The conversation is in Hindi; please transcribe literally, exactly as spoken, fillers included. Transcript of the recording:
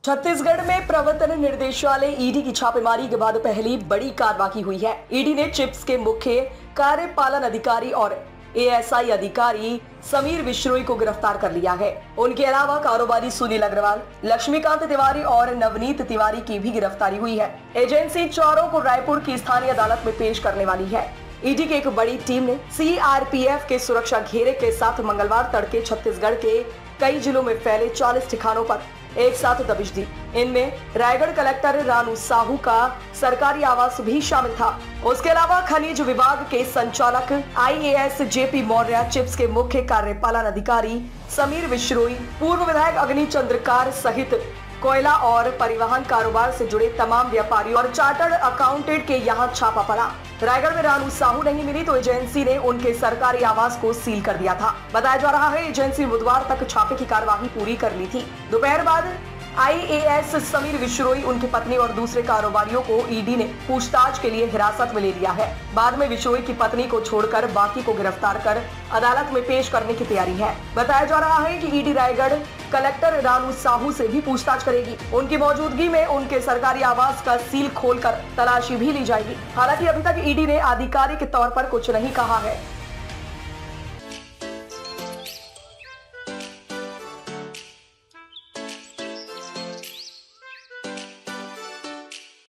छत्तीसगढ़ में प्रवर्तन निर्देशालय ईडी की छापेमारी के बाद पहली बड़ी कार्रवाई हुई है। ईडी ने चिप्स के मुख्य कार्यपालन अधिकारी और एएसआई अधिकारी समीर विश्नोई को गिरफ्तार कर लिया है। उनके अलावा कारोबारी सुनील अग्रवाल, लक्ष्मीकांत तिवारी और नवनीत तिवारी की भी गिरफ्तारी हुई है। एजेंसी चोरों को रायपुर की स्थानीय अदालत में पेश करने वाली है। ईडी की एक बड़ी टीम ने सीआरपीएफ के सुरक्षा घेरे के साथ मंगलवार तड़के छत्तीसगढ़ के कई जिलों में फैले चालीस ठिकानों पर एक साथ दबिश दी। इनमें रायगढ़ कलेक्टर रानू साहू का सरकारी आवास भी शामिल था। उसके अलावा खनिज विभाग के संचालक आईएएस जेपी मौर्य, चिप्स के मुख्य कार्यपालन अधिकारी समीर विश्नोई, पूर्व विधायक अग्नि चंद्रकार सहित कोयला और परिवहन कारोबार से जुड़े तमाम व्यापारियों और चार्टर्ड अकाउंटेंट के यहाँ छापा पड़ा। रायगढ़ में रानू साहू नहीं मिली तो एजेंसी ने उनके सरकारी आवास को सील कर दिया था। बताया जा रहा है एजेंसी बुधवार तक छापे की कार्यवाही पूरी कर ली थी। दोपहर बाद आईएएस समीर विश्नोई, उनकी पत्नी और दूसरे कारोबारियों को ईडी ने पूछताछ के लिए हिरासत में ले लिया है। बाद में विश्नोई की पत्नी को छोड़कर बाकी को गिरफ्तार कर अदालत में पेश करने की तैयारी है। बताया जा रहा है कि ईडी रायगढ़ कलेक्टर रानू साहू से भी पूछताछ करेगी। उनकी मौजूदगी में उनके सरकारी आवास का सील खोलकर तलाशी भी ली जाएगी। हालांकि अभी तक ईडी ने आधिकारिक तौर पर कुछ नहीं कहा है।